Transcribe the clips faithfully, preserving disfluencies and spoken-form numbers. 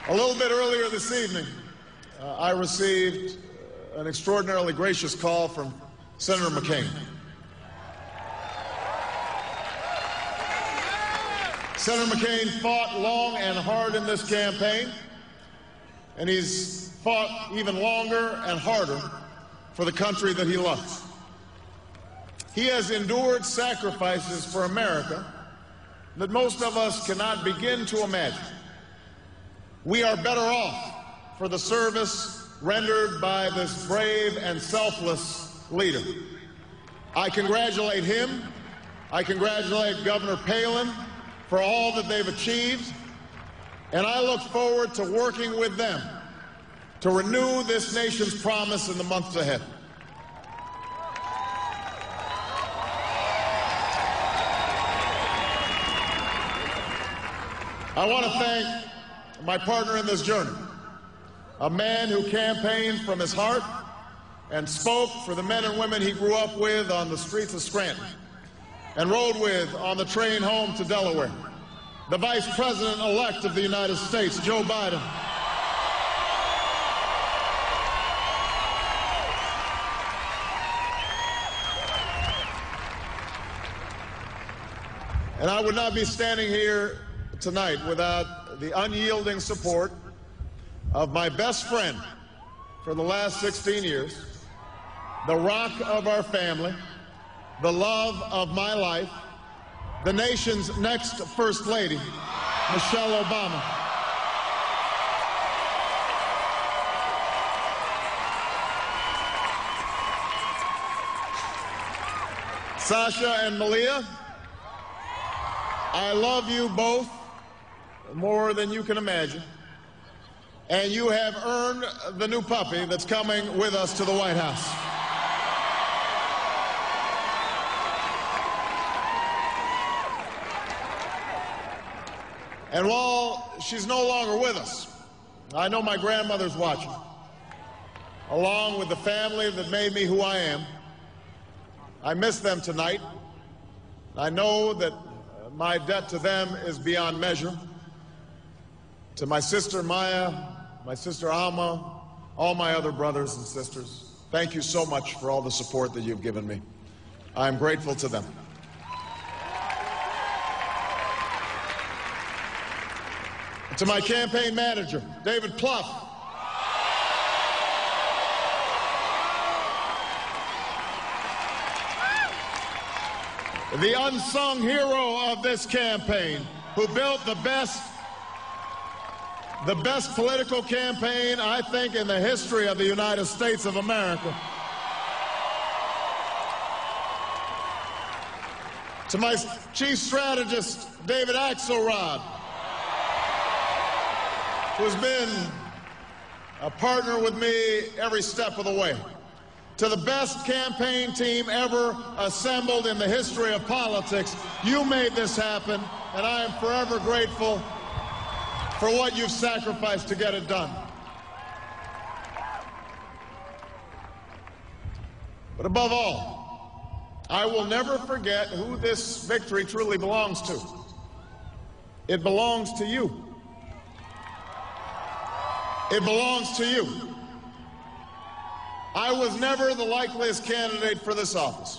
A little bit earlier this evening, uh, I received uh, an extraordinarily gracious call from Senator McCain. Senator McCain fought long and hard in this campaign, and he's fought even longer and harder for the country that he loves. He has endured sacrifices for America that most of us cannot begin to imagine. We are better off for the service rendered by this brave and selfless leader. I congratulate him. I congratulate Governor Palin for all that they've achieved, and I look forward to working with them to renew this nation's promise in the months ahead. I want to thank my partner in this journey, a man who campaigned from his heart and spoke for the men and women he grew up with on the streets of Scranton and rode with on the train home to Delaware, the Vice President-elect of the United States, Joe Biden. And I would not be standing here tonight without the unyielding support of my best friend for the last sixteen years, the rock of our family, the love of my life, the nation's next First Lady, Michelle Obama. Sasha and Malia, I love you both more than you can imagine, and you have earned the new puppy that's coming with us to the White House. And while she's no longer with us, I know my grandmother's watching, along with the family that made me who I am. I miss them tonight. I know that my debt to them is beyond measure. To my sister Maya, my sister Alma, all my other brothers and sisters, thank you so much for all the support that you've given me. I am grateful to them. To my campaign manager, David Plouffe, the unsung hero of this campaign, who built the best, the best political campaign, I think, in the history of the United States of America. To my chief strategist, David Axelrod, who's been a partner with me every step of the way. To the best campaign team ever assembled in the history of politics, you made this happen, and I am forever grateful for what you've sacrificed to get it done. But above all, I will never forget who this victory truly belongs to. It belongs to you. It belongs to you. I was never the likeliest candidate for this office.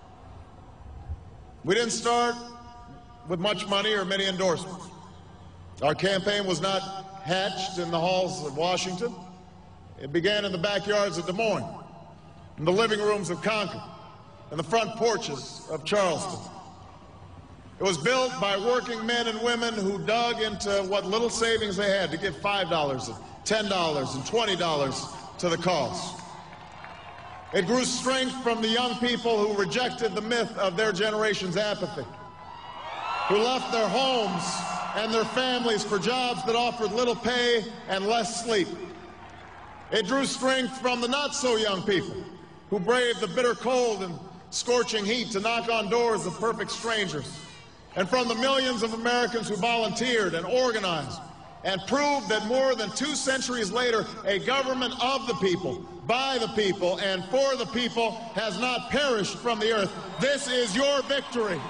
We didn't start with much money or many endorsements. Our campaign was not hatched in the halls of Washington. It began in the backyards of Des Moines, in the living rooms of Concord, and the front porches of Charleston. It was built by working men and women who dug into what little savings they had to give five dollars and ten dollars and twenty dollars to the cause. It grew strength from the young people who rejected the myth of their generation's apathy, who left their homes and their families for jobs that offered little pay and less sleep. It drew strength from the not-so-young people who braved the bitter cold and scorching heat to knock on doors of perfect strangers, and from the millions of Americans who volunteered and organized and proved that more than two centuries later, a government of the people, by the people, and for the people has not perished from the earth. This is your victory.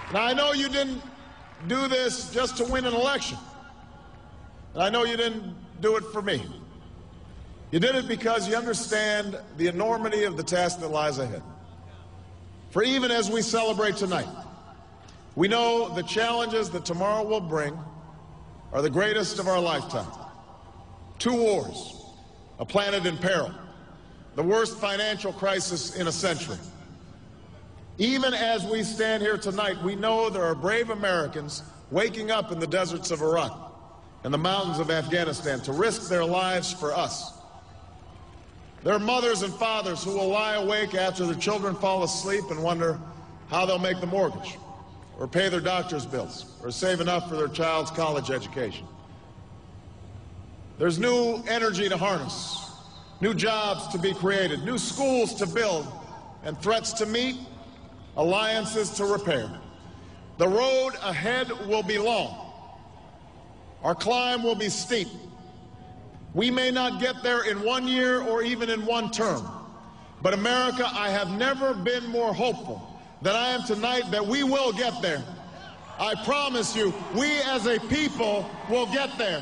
Now, I know you didn't do this just to win an election. And I know you didn't do it for me. You did it because you understand the enormity of the task that lies ahead. For even as we celebrate tonight, we know the challenges that tomorrow will bring are the greatest of our lifetime. Two wars, a planet in peril, the worst financial crisis in a century. Even as we stand here tonight, we know there are brave Americans waking up in the deserts of Iraq and the mountains of Afghanistan to risk their lives for us. There are mothers and fathers who will lie awake after their children fall asleep and wonder how they'll make the mortgage, or pay their doctor's bills, or save enough for their child's college education. There's new energy to harness, new jobs to be created, new schools to build, and threats to meet, alliances to repair. The road ahead will be long. Our climb will be steep. We may not get there in one year or even in one term. But America, I have never been more hopeful than I am tonight that we will get there. I promise you, we as a people will get there.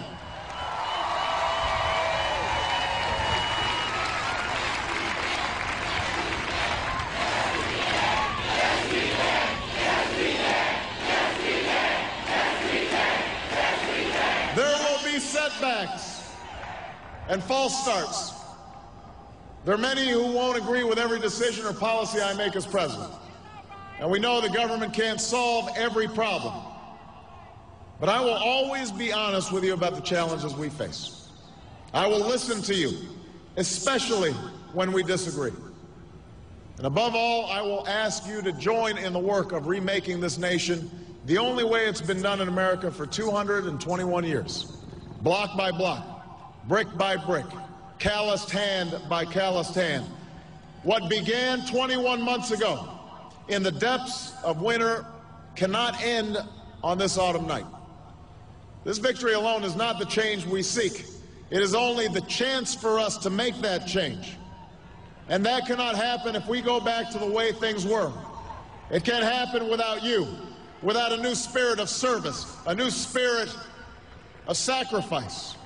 There will be setbacks and false starts. There are many who won't agree with every decision or policy I make as president. And we know the government can't solve every problem. But I will always be honest with you about the challenges we face. I will listen to you, especially when we disagree. And above all, I will ask you to join in the work of remaking this nation the only way it's been done in America for two hundred twenty-one years, block by block, brick by brick, calloused hand by calloused hand. What began twenty-one months ago in the depths of winter cannot end on this autumn night. This victory alone is not the change we seek. It is only the chance for us to make that change. And that cannot happen if we go back to the way things were. It can't happen without you, without a new spirit of service, a new spirit of sacrifice.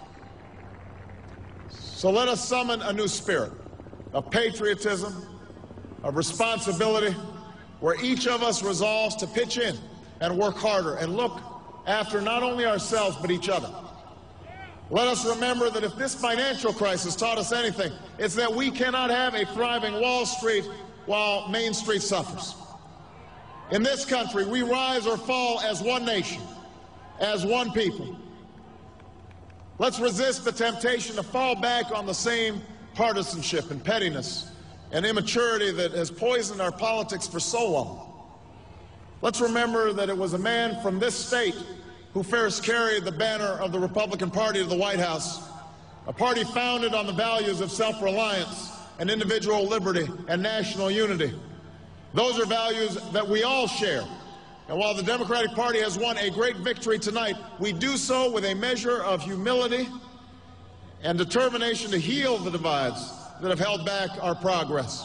So let us summon a new spirit of patriotism, of responsibility, where each of us resolves to pitch in and work harder and look after not only ourselves but each other. Let us remember that if this financial crisis taught us anything, it's that we cannot have a thriving Wall Street while Main Street suffers. In this country, we rise or fall as one nation, as one people. Let's resist the temptation to fall back on the same partisanship and pettiness and immaturity that has poisoned our politics for so long. Let's remember that it was a man from this state who first carried the banner of the Republican Party to the White House, a party founded on the values of self-reliance and individual liberty and national unity. Those are values that we all share. And while the Democratic Party has won a great victory tonight, we do so with a measure of humility and determination to heal the divides that have held back our progress.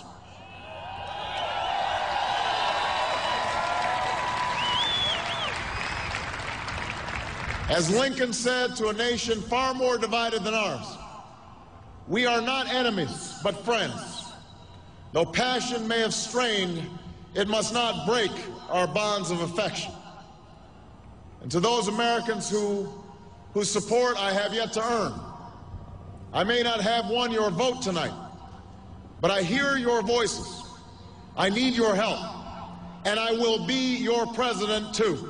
As Lincoln said to a nation far more divided than ours, we are not enemies, but friends. Though passion may have strained, it must not break our bonds of affection. And to those Americans who, whose support I have yet to earn, I may not have won your vote tonight, but I hear your voices. I need your help, and I will be your president too.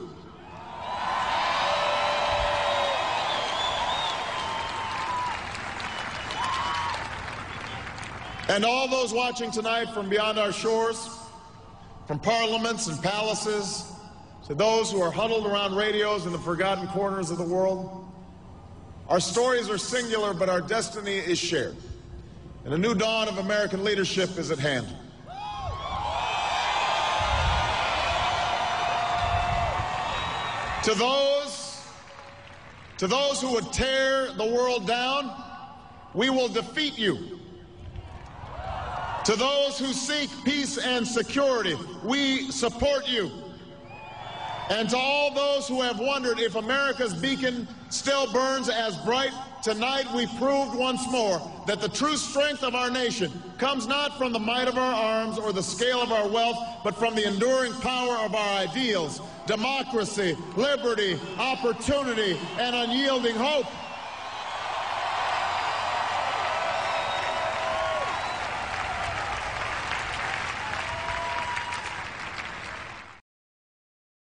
And all those watching tonight from beyond our shores, from parliaments and palaces, to those who are huddled around radios in the forgotten corners of the world, our stories are singular, but our destiny is shared. And a new dawn of American leadership is at hand. To those, to those who would tear the world down, we will defeat you. To those who seek peace and security, we support you. And to all those who have wondered if America's beacon still burns as bright, tonight we proved once more that the true strength of our nation comes not from the might of our arms or the scale of our wealth, but from the enduring power of our ideals, democracy, liberty, opportunity, and unyielding hope.